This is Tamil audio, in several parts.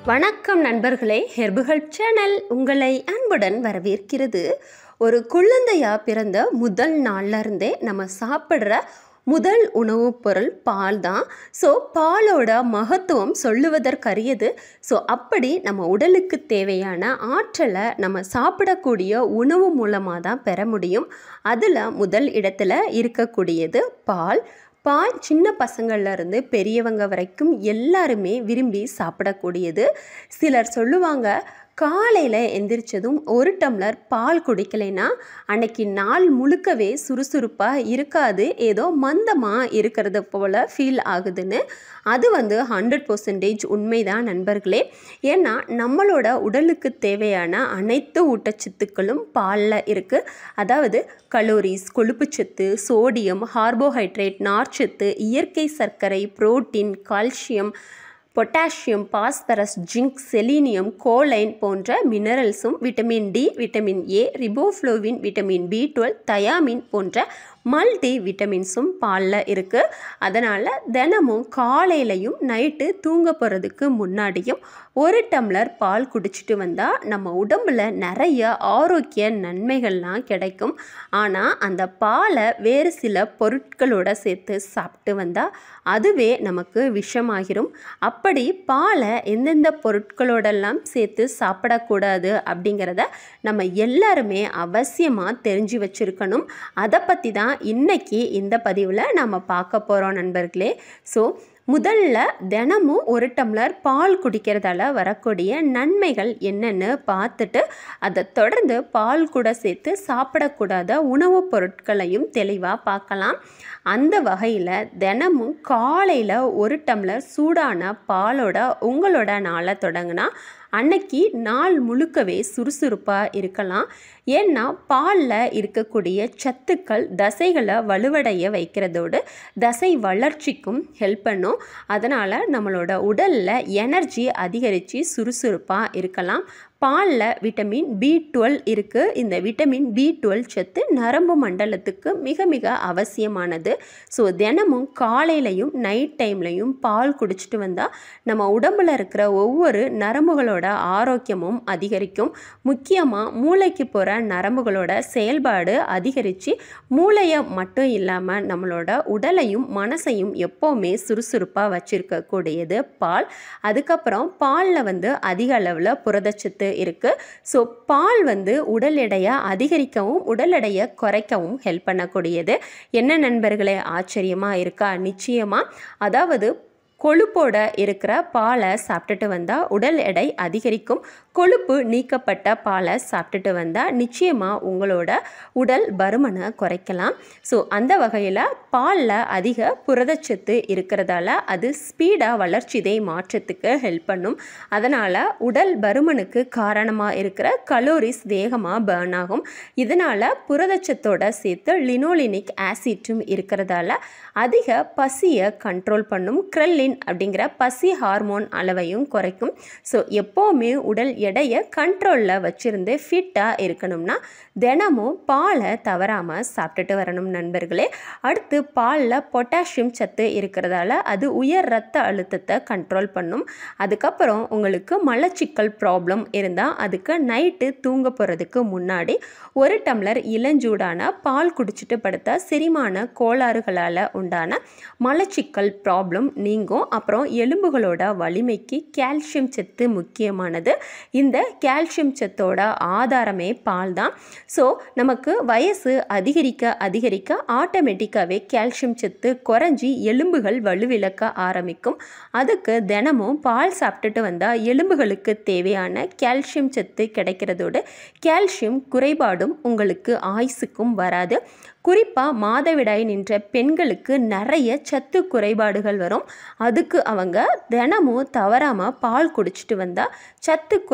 வணக்கம் நண்பர்களே, ஹெர்புஹெல்ப் சேனல் உங்களை அன்புடன் வரவேற்கிறது. ஒரு குழந்தையாக பிறந்த முதல் நாள்லேருந்தே நம்ம சாப்பிட்ற முதல் உணவுப் பொருள் பால் தான். ஸோ பாலோட மகத்துவம் சொல்லுவதற்கரியது. ஸோ அப்படி நம்ம உடலுக்கு தேவையான ஆற்றலை நம்ம சாப்பிடக்கூடிய உணவு மூலமாக தான் பெற முடியும். அதில் முதல் இடத்துல இருக்கக்கூடியது பால். பால் சின்ன பசங்கள்லேருந்து பெரியவங்க வரைக்கும் எல்லாருமே விரும்பி சாப்பிடக்கூடியது. சிலர் சொல்லுவாங்க, காலையில் எந்திரிச்சதும் ஒரு டம்ளர் பால் குடிக்கலைன்னா அன்னைக்கு நாள் முழுக்கவே சுறுசுறுப்பாக இருக்காது, ஏதோ மந்தமாக இருக்கிறது போல் ஃபீல் ஆகுதுன்னு. அது 100% உண்மைதான் நண்பர்களே. ஏன்னா நம்மளோட உடலுக்கு தேவையான அனைத்து ஊட்டச்சத்துக்களும் பாலில் இருக்குது. அதாவது கலோரிஸ், கொழுப்புச்சத்து, சோடியம், கார்போஹைட்ரேட், நார்ச்சத்து, இயற்கை சர்க்கரை, protein, calcium, potassium, phosphorus, zinc, selenium, choline போன்ற மினரல்ஸும், vitamin D, vitamin A, riboflavin, vitamin பி12, தயாமின் போன்ற மல்டி விட்டமின்ஸும் பாலில் இருக்குது. அதனால் தினமும் காலையிலையும் நைட்டு தூங்க போகிறதுக்கு முன்னாடியும் ஒரு டம்ளர் பால் குடிச்சிட்டு வந்தால் நம்ம உடம்புல நிறைய ஆரோக்கிய நன்மைகள்லாம் கிடைக்கும். ஆனால் அந்த பாலை வேறு சில பொருட்களோடு சேர்த்து சாப்பிட்டு வந்தால் அதுவே நமக்கு விஷமாகிரும். அப்படி பாலை எந்தெந்த பொருட்களோடெல்லாம் சேர்த்து சாப்பிடக்கூடாது அப்படிங்கிறத நம்ம எல்லாருமே அவசியமாக தெரிஞ்சு வச்சுருக்கணும். அதை பற்றி தான் இன்னைக்கு இந்த பதிவில் நம்ம பார்க்க போகிறோம் நண்பர்களே. ஸோ முதல்ல தினமும் ஒரு டம்ளர் பால் குடிக்கிறதால வரக்கூடிய நன்மைகள் என்னென்னு பார்த்துட்டு அதை தொடர்ந்து பால் கூட சேர்த்து சாப்பிடக்கூடாத உணவுப் பொருட்களையும் தெளிவாக பார்க்கலாம். அந்த வகையில் தினமும் காலையில் ஒரு டம்ளர் சூடான பாலோட உங்களோட நாளை தொடங்கினா அன்னைக்கு நாள் முழுக்கவே சுறுசுறுப்பாக இருக்கலாம். ஏன்னா பாலில் இருக்கக்கூடிய சத்துக்கள் தசைகளை வலுவடைய வைக்கிறதோடு தசை வளர்ச்சிக்கும் ஹெல்ப் பண்ணும். அதனால் நம்மளோட உடலில் எனர்ஜி அதிகரித்து சுறுசுறுப்பாக இருக்கலாம். பாலில் விட்டமின் பி12 இருக்குது. இந்த விட்டமின் பி12 சத்து நரம்பு மண்டலத்துக்கு மிக மிக அவசியமானது. ஸோ தினமும் காலையிலையும் நைட் டைம்லையும் பால் குடிச்சிட்டு வந்தால் நம்ம உடம்பில் இருக்கிற ஒவ்வொரு நரம்புகளோட ஆரோக்கியமும் அதிகரிக்கும். முக்கியமாக மூளைக்கு போகிற நரம்புகளோட செயல்பாடு அதிகரித்து மூளையை மட்டும் இல்லாமல் நம்மளோட உடலையும் மனசையும் எப்போவுமே சுறுசுறுப்பாக வச்சுருக்கக்கூடியது பால். அதுக்கப்புறம் பாலில் அதிக அளவில் புரதச்சத்து இருக்குது. ஸோ பால் உடல் எடையை அதிகரிக்கவும் உடல் எடையை குறைக்கவும் ஹெல்ப் பண்ணக்கூடியது. என்ன நண்பர்களே, ஆச்சரியமாக இருக்கா? நிச்சயமாக. அதாவது கொழுப்போட இருக்கிற பாலை சாப்பிட்டுட்டு வந்தால் உடல் எடை அதிகரிக்கும். கொழுப்பு நீக்கப்பட்ட பாலை சாப்பிட்டுட்டு வந்தால் நிச்சயமாக உங்களோட உடல் பருமனை குறைக்கலாம். ஸோ அந்த வகையில் பாலில் அதிக புரதச்சத்து இருக்கிறதால அது ஸ்பீடாக வளர்ச்சிதை மாற்றத்துக்கு ஹெல்ப் பண்ணும். அதனால் உடல் பருமனுக்கு காரணமாக இருக்கிற கலோரிஸ் வேகமாக பர்ன் ஆகும். இதனால் புரதச்சத்தோட சேர்த்து லினோலினிக் ஆசிட்டும் இருக்கிறதால அதிக பசியை கண்ட்ரோல் பண்ணும். கிரெல்லின் அப்படிங்கிற பசி ஹார்மோன் அளவையும் குறைக்கும். ஸோ எப்போவுமே உடல் எடையை கண்ட்ரோலில் வச்சுருந்து ஃபிட்டாக இருக்கணும்னா தினமும் பாலை தவறாமல் சாப்பிட்டுட்டு வரணும் நண்பர்களே. அடுத்து பாலில் பொட்டாசியம் சத்து இருக்கிறதால அது உயர் இரத்த அழுத்தத்தை கண்ட்ரோல் பண்ணும். அதுக்கப்புறம் உங்களுக்கு மலச்சிக்கல் ப்ராப்ளம் இருந்தால் அதுக்கு நைட்டு தூங்க போகிறதுக்கு முன்னாடி ஒரு டம்ளர் இளஞ்சூடான பால் குடிச்சிட்டு படுத்தா செரிமான கோளாறுகளால் உண்டான மலச்சிக்கல் ப்ராப்ளம் நீங்கும். அப்புறம் எலும்புகளோட வலிமைக்கு கால்சியம் சத்து முக்கியமானது. இந்த கால்சியம் சத்தோட ஆதாரமே பால் தான். ஸோ நமக்கு வயசு அதிகரிக்க அதிகரிக்க ஆட்டோமேட்டிக்காகவே கால்சியம் சத்து குறைஞ்சி எலும்புகள் வலுவிழக்க ஆரம்பிக்கும். அதுக்கு தினமும் பால் சாப்பிட்டுட்டு வந்தால் எலும்புகளுக்கு தேவையான கால்சியம் சத்து கிடைக்கிறதோடு கால்சியம் குறைபாடும் உங்களுக்கு ஆயுசுக்கும் வராது. குறிப்பாக மாதவிடாய் நின்ற பெண்களுக்கு நிறைய சத்து குறைபாடுகள் வரும். அதுக்கு அவங்க தினமும் தவறாமல் பால் குடிச்சிட்டு வந்தால் சத்து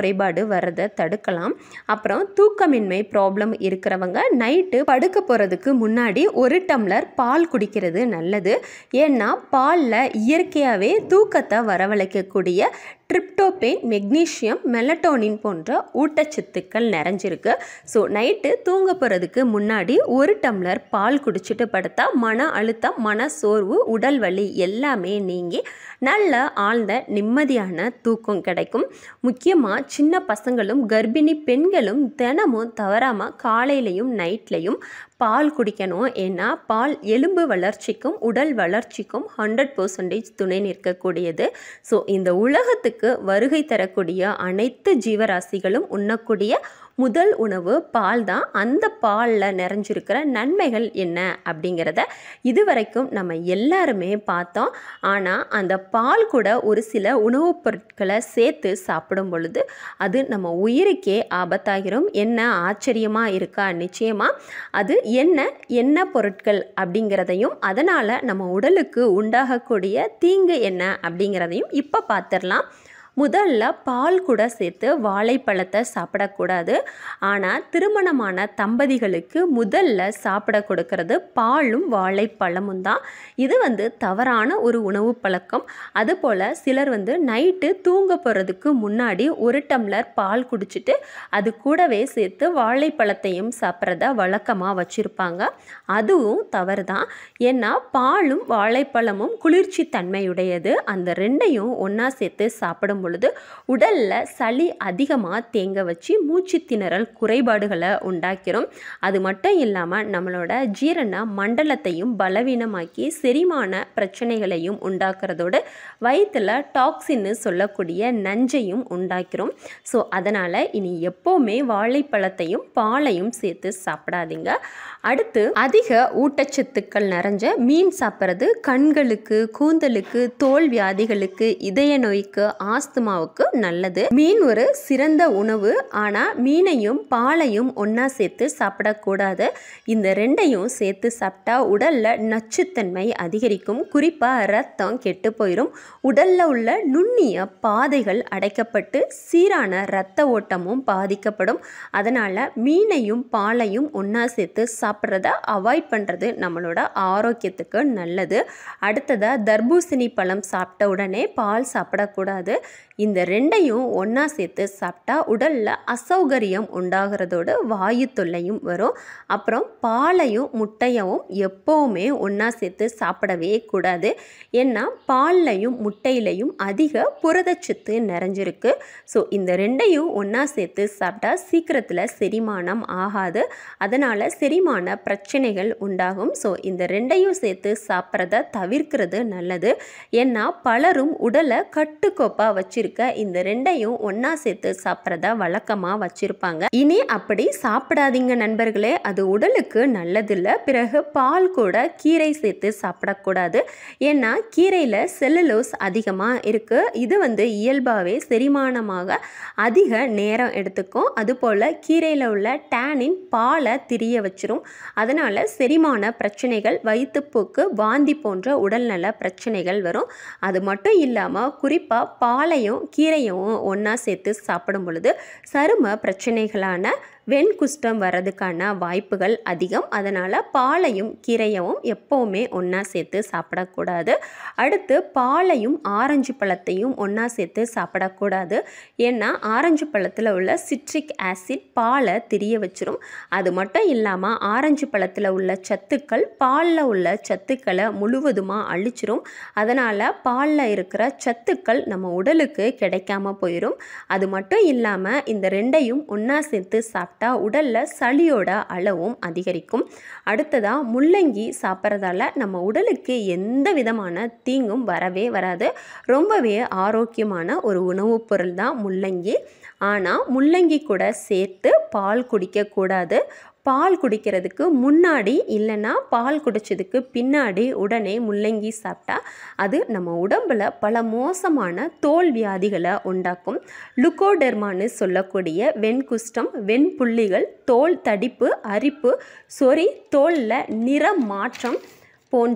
குறைபாடு வரதை தடுக்கலாம். அப்புறம் தூக்கமின்மை ப்ராப்ளம் இருக்கிறவங்க நைட்டு படுக்க போகிறதுக்கு முன்னாடி 1 டம்ளர் பால் குடிக்கிறது நல்லது. ஏன்னா பாலில் இயற்கையாகவே தூக்கத்தை வரவழைக்கக்கூடிய ட்ரிப்டோபேன், மெக்னீஷியம், மெலட்டோனின் போன்ற ஊட்டச்சத்துக்கள் நிறைஞ்சிருக்கு. ஸோ நைட்டு தூங்க போகிறதுக்கு முன்னாடி 1 டம்ளர் பால் குடிச்சிட்டு படுத்தா மன அழுத்தம், மன சோர்வு, உடல் வலி எல்லாமே நீங்கி நல்ல ஆழ்ந்த நிம்மதியான தூக்கம் கிடைக்கும். முக்கியமாக சின்ன பசங்களும் கர்ப்பிணி பெண்களும் தினமும் தவறாமல் காலையிலையும் நைட்லையும் பால் குடிக்கணும். ஏன்னா பால் எலும்பு வளர்ச்சிக்கும் உடல் வளர்ச்சிக்கும் 100% துணை நிற்கக்கூடியது. ஸோ இந்த உலகத்துக்கு வருகை தரக்கூடிய அனைத்து ஜீவராசிகளும் உண்ணக்கூடிய முதல் உணவு பால் தான். அந்த பாலில் நிறைஞ்சிருக்கிற நன்மைகள் என்ன அப்படிங்கிறத இதுவரைக்கும் நம்ம எல்லாருமே பார்த்தோம். ஆனால் அந்த பால் கூட ஒரு சில உணவுப் பொருட்களை சேர்த்து சாப்பிடும் பொழுது அது நம்ம உயிருக்கே ஆபத்தாகிறோம். என்ன ஆச்சரியமாக இருக்கா? நிச்சயமாக அது என்ன பொருட்கள் அப்படிங்கிறதையும் அதனால் நம்ம உடலுக்கு உண்டாகக்கூடிய தீங்கு என்ன அப்படிங்கிறதையும் இப்போ பார்த்துடலாம். முதல்ல பால் கூட சேர்த்து வாழைப்பழத்தை சாப்பிடக்கூடாது. ஆனால் திருமணமான தம்பதிகளுக்கு முதல்ல சாப்பிட கொடுக்கறது பாலும் வாழைப்பழமும் தான். இது தவறான ஒரு உணவு பழக்கம். அதுபோல் சிலர் நைட்டு தூங்க போகிறதுக்கு முன்னாடி 1 டம்ளர் பால் குடிச்சிட்டு அது கூடவே சேர்த்து வாழைப்பழத்தையும் சாப்பிட்றத வழக்கமாக வச்சுருப்பாங்க. அதுவும் தவறு தான். ஏன்னா பாலும் வாழைப்பழமும் குளிர்ச்சி தன்மையுடையது. அந்த ரெண்டையும் ஒன்றா சேர்த்து சாப்பிடும் பொழுது உடலில் சளி அதிகமாக தேங்க வச்சு மூச்சு திணறல் குறைபாடுகளை உண்டாக்கிறோம். அது மட்டும் இல்லாமல் நம்மளோட ஜீரண மண்டலத்தையும் பலவீனமாக்கி செரிமான பிரச்சனைகளையும் உண்டாக்குறதோடு வயிற்றில் டாக்ஸின்னு சொல்லக்கூடிய நஞ்சையும் உண்டாக்கிறோம். ஸோ அதனால் இனி எப்போவுமே வாழைப்பழத்தையும் பாலையும் சேர்த்து சாப்பிடாதீங்க. அடுத்து அதிக ஊட்டச்சத்துக்கள் நிறைஞ்ச மீன் சாப்பிட்றது கண்களுக்கு, கூந்தலுக்கு, தோல் வியாதிகளுக்கு, இதய நோய்க்கு, ஆஸ்துமாவுக்கு நல்லது. மீன் ஒரு சிறந்த உணவு. ஆனால் மீனையும் பாலையும் ஒன்றா சேர்த்து சாப்பிடக்கூடாது. இந்த ரெண்டையும் சேர்த்து சாப்பிட்டா உடலில் நச்சுத்தன்மை அதிகரிக்கும். குறிப்பாக ரத்தம் கெட்டு போயிடும். உடலில் உள்ள நுண்ணிய பாதைகள் அடைக்கப்பட்டு சீரான இரத்த ஓட்டமும் பாதிக்கப்படும். அதனால் மீனையும் பாலையும் ஒன்றா சேர்த்து சாப்பிட்றத அவாய்ட் பண்ணுறது நம்மளோட ஆரோக்கியத்துக்கு நல்லது. அடுத்ததாக தர்பூசணி பழம் சாப்பிட்ட உடனே பால் சாப்பிடக்கூடாது. இந்த ரெண்டையும் ஒன்றா சேர்த்து சாப்பிட்டா உடலில் அசௌகரியம் உண்டாகிறதோடு வாயு தொல்லையும் வரும். அப்புறம் பாலையும் முட்டையவும் எப்போவுமே ஒன்றா சேர்த்து சாப்பிடவே கூடாது. ஏன்னா பால்லையும் முட்டையிலையும் அதிக புரதச்சத்து நிறைஞ்சிருக்கு. ஸோ இந்த ரெண்டையும் ஒன்றா சேர்த்து சாப்பிட்டா சீக்கிரத்தில் செரிமானம் ஆகாது. அதனால் செரிமான பிரச்சனைகள் உண்டாகும். ஸோ இந்த ரெண்டையும் சேர்த்து சாப்பிட்றத தவிர்க்கிறது நல்லது. ஏன்னா பலரும் உடலை கட்டுக்கோப்பாக வச்சு இந்த ரெண்டையும் ஒன்றா சேர்த்து சாப்பிட்றத வழக்கமாக வச்சிருப்பாங்க. இனி அப்படி சாப்பிடாதீங்க நண்பர்களே. அது உடலுக்கு நல்லதில்லை. பிறகு பால் கூட கீரை சேர்த்து சாப்பிடக்கூடாது. ஏன்னா கீரையில் செல்லுலோஸ் அதிகமாக இருக்குது. இது இயல்பாகவே செரிமானமாக அதிக நேரம் எடுத்துக்கும். அதுபோல் கீரையில் உள்ள டேனின் பாலை திரிய வச்சிரும். அதனால் செரிமான பிரச்சனைகள், வயிற்றுப்போக்கு, வாந்தி போன்ற உடல்நல பிரச்சனைகள் வரும். அது மட்டும் இல்லாமல் குறிப்பாக பாலையும் கீரையும் ஒன்றா சேர்த்து சாப்பிடும் பொழுது சரும பிரச்சனைகளான வெண்குஷ்டம் வர்றதுக்கான வாய்ப்புகள் அதிகம். அதனால் பாலையும் கீரையவும் எப்போவுமே ஒன்றா சேர்த்து சாப்பிடக்கூடாது. அடுத்து பாலையும் ஆரஞ்சு பழத்தையும் ஒன்றா சேர்த்து சாப்பிடக்கூடாது. ஏன்னா ஆரஞ்சு பழத்தில் உள்ள சிட்ரிக் ஆசிட் பாலை திரிய வச்சிரும். அது மட்டும் இல்லாமல் ஆரஞ்சு பழத்தில் உள்ள சத்துக்கள் பாலில் உள்ள சத்துக்களை முழுவதுமாக அழிச்சிரும். அதனால் பாலில் இருக்கிற சத்துக்கள் நம்ம உடலுக்கு கிடைக்காம போயிடும். அது மட்டும் இல்லாமல் இந்த ரெண்டையும் ஒன்றா சேர்த்து சாப்பிட்டா உடலில் சளியோட அளவும் அதிகரிக்கும். அடுத்ததாக முள்ளங்கி சாப்பிட்றதால நம்ம உடலுக்கு எந்த விதமான தீங்கும் வரவே வராது. ரொம்பவே ஆரோக்கியமான ஒரு உணவுப் பொருள் தான் முள்ளங்கி. ஆனால் முள்ளங்கி கூட சேர்த்து பால் குடிக்கக்கூடாது. பால் குடிக்கிறதுக்கு முன்னாடி இல்லைன்னா பால் குடித்ததுக்கு பின்னாடி உடனே முள்ளங்கி சாப்பிட்டா அது நம்ம உடம்பில் பல மோசமான தோல் வியாதிகளை உண்டாக்கும். லுகோடெர்மான்னு சொல்லக்கூடிய வெண்குஷ்டம், வெண்புள்ளிகள், தோல் தடிப்பு, அரிப்பு, சொறி, தோலில் நிற மாற்றம் போன்ற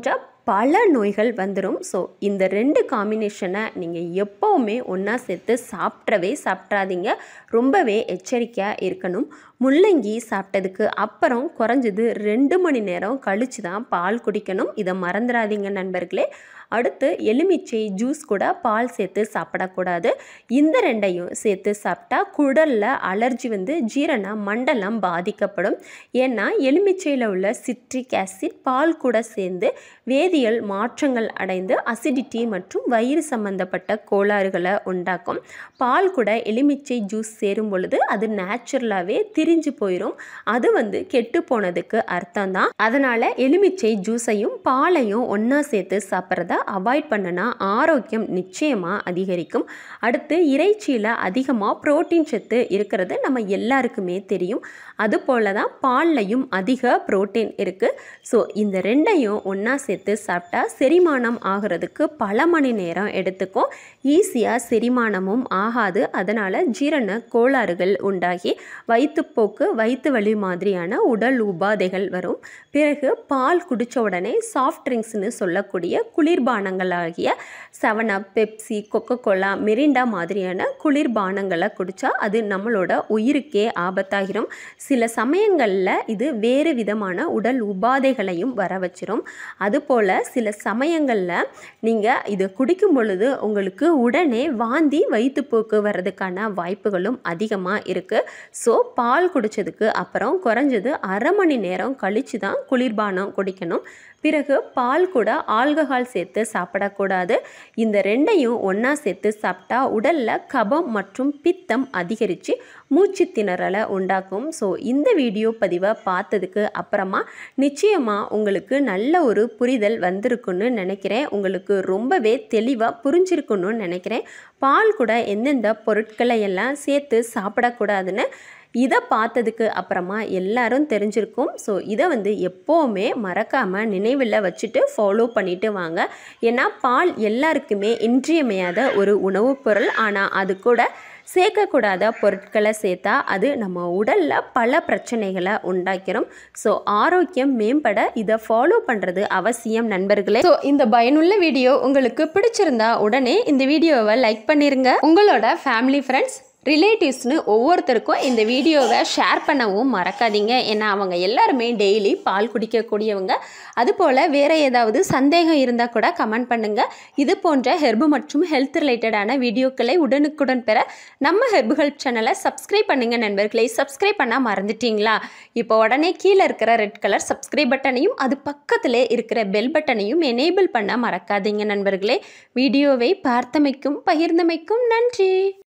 பல நோய்கள் வந்துடும். ஸோ இந்த 2 காம்பினேஷனை நீங்கள் எப்போவுமே ஒன்றா சேர்த்து சாப்பிட்றாதீங்க. ரொம்பவே எச்சரிக்கையாக இருக்கணும். முள்ளங்கி சாப்பிட்டதுக்கு அப்புறம் குறைஞ்சது 2 மணி நேரம் கழித்து தான் பால் குடிக்கணும். இதை மறந்துடாதீங்க நண்பர்களே. அடுத்து எலுமிச்சை ஜூஸ் கூட பால் சேர்த்து சாப்பிடக்கூடாது. இந்த 2ஐயும் சேர்த்து சாப்பிட்டா குடலில் அலர்ஜி வந்து ஜீரண மண்டலம் பாதிக்கப்படும். ஏன்னா எலுமிச்சையில் உள்ள சிட்ரிக் ஆசிட் பால் கூட சேர்ந்து வேதியியல் மாற்றங்கள் அடைந்து அசிடிட்டி மற்றும் வயிறு சம்பந்தப்பட்ட கோளாறுகளை உண்டாக்கும். பால் கூட எலுமிச்சை ஜூஸ் சேரும் பொழுது அது நேச்சுரலாகவே திரிஞ்சு போயிடும். அது வந்து கெட்டு போனதுக்கு அர்த்தம் தான். அதனால் எலுமிச்சை ஜூஸையும் பாலையும் ஒன்றா சேர்த்து சாப்பிட்றத அவாய்ட் பண்ணனா ஆரோக்கியம் நிச்சயமாக அதிகரிக்கும். அடுத்து இறைச்சியில் அதிகமாக புரோட்டீன் சத்து இருக்கிறது நம்ம எல்லாருக்குமே தெரியும். அதுபோல தான் பால்லையும் அதிக புரோட்டீன் இருக்குது. ஸோ இந்த 2ஐயும் ஒன்றா சேர்த்து சாப்பிட்டா செரிமானம் ஆகிறதுக்கு பல மணி நேரம் எடுத்துக்கும். ஈஸியாக செரிமானமும் ஆகாது. அதனால் ஜீரண கோளாறுகள் உண்டாகி வயிற்றுப்போக்கு வயிற்று வலி மாதிரியான உடல் உபாதைகள் வரும். பிறகு பால் குடித்த உடனே சாஃப்ட் ட்ரிங்க்ஸ்னு சொல்லக்கூடிய குளிர்பானங்களாகிய 7up, பெப்சி, கொக்கோகோலா, மிரிண்டா மாதிரியான குளிர்பானங்களை குடித்தா அது நம்மளோட உயிருக்கே ஆபத்தாகிரும். சில சமயங்களில் இது வேறு விதமான உடல் உபாதைகளையும் வர வச்சிரும். அதுபோல் சில சமயங்களில் நீங்கள் இது குடிக்கும் பொழுது உங்களுக்கு உடனே வாந்தி வயிற்றுப்போக்கு வர்றதுக்கான வாய்ப்புகளும் அதிகமாக இருக்குது. ஸோ பால் குடித்ததுக்கு அப்புறம் குறைஞ்சது அரை மணி நேரம் கழித்து தான் குளிர்பானம் குடிக்கணும். பிறகு பால் கூட ஆல்கஹால் சேர்த்து சாப்பிடக்கூடாது. இந்த 2ஐயும் ஒன்றா சேர்த்து சாப்பிட்டா உடலில் கபம் மற்றும் பித்தம் அதிகரித்து மூச்சு திணறலை உண்டாக்கும். ஸோ இந்த வீடியோ பதிவை பார்த்ததுக்கு அப்புறமா நிச்சயமாக உங்களுக்கு நல்ல ஒரு புரிதல் வந்திருக்குன்னு நினைக்கிறேன். உங்களுக்கு ரொம்பவே தெளிவாக புரிஞ்சிருக்குன்னு நினைக்கிறேன். பால் கூட எந்தெந்த பொருட்களை எல்லாம் சேர்த்து சாப்பிடக்கூடாதுன்னு இதை பார்த்ததுக்கு அப்புறமா எல்லாரும் தெரிஞ்சிருக்கும். ஸோ இதை வந்து எப்போவுமே மறக்காமல் நினைவில் வச்சுட்டு ஃபாலோ பண்ணிட்டு வாங்க. ஏன்னா பால் எல்லாருக்குமே இன்றியமையாத ஒரு உணவுப் பொருள். ஆனால் அது கூட சேர்க்கக்கூடாத பொருட்களை சேர்த்தா அது நம்ம உடலில் பல பிரச்சனைகளை உண்டாக்கிடும். ஸோ ஆரோக்கியம் மேம்பட இதை ஃபாலோ பண்ணுறது அவசியம் நண்பர்களே. ஸோ இந்த பயனுள்ள வீடியோ உங்களுக்கு பிடிச்சிருந்தா உடனே இந்த வீடியோவை லைக் பண்ணிடுங்க. உங்களோட ஃபேமிலி, ஃப்ரெண்ட்ஸ், ரிலேட்டிவ்ஸ்னு ஒவ்வொருத்தருக்கும் இந்த வீடியோவை ஷேர் பண்ணவும் மறக்காதீங்க. ஏன்னா அவங்க எல்லாருமே டெய்லி பால் குடிக்கக்கூடியவங்க. அதுபோல் வேறு ஏதாவது சந்தேகம் இருந்தால் கூட கமெண்ட் பண்ணுங்கள். இது போன்ற ஹெர்பு மற்றும் ஹெல்த் ரிலேட்டடான வீடியோக்களை உடனுக்குடன் பெற நம்ம ஹெர்பு ஹெல்ப் சேனலை சப்ஸ்கிரைப் பண்ணுங்கள் நண்பர்களை. சப்ஸ்கிரைப் பண்ண மறந்துட்டீங்களா? இப்போ உடனே கீழே இருக்கிற ரெட் கலர் சப்ஸ்கிரைப் பட்டனையும் அது பக்கத்திலே இருக்கிற பெல் பட்டனையும் எனேபிள் பண்ண மறக்காதீங்க நண்பர்களே. வீடியோவை பார்த்தமைக்கும் பகிர்ந்தமைக்கும் நன்றி.